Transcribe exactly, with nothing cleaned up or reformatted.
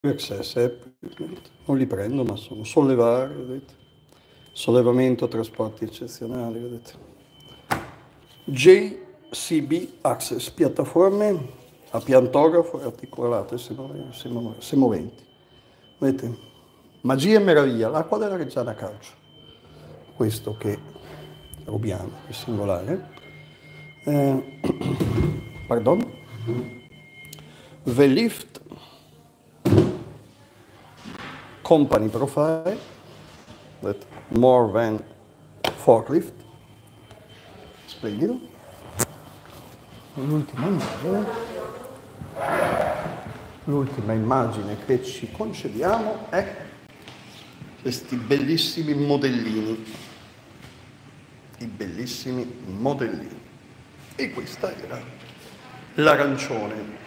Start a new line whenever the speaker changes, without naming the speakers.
access app, non li prendo, ma sono sollevare, vedete? Sollevamento, trasporti eccezionali, vedete? J C B Access, piattaforme a piantografo e articolate se moventi. Vedete? Magia e meraviglia, l'acqua della Reggiana Calcio. Questo che rubiamo, è singolare. Eh, pardon? The Lift Company Profile, that more than forklift, splendido. L'ultima immagine, l'ultima immagine che ci concediamo è questi bellissimi modellini, i bellissimi modellini. E questa era l'arancione.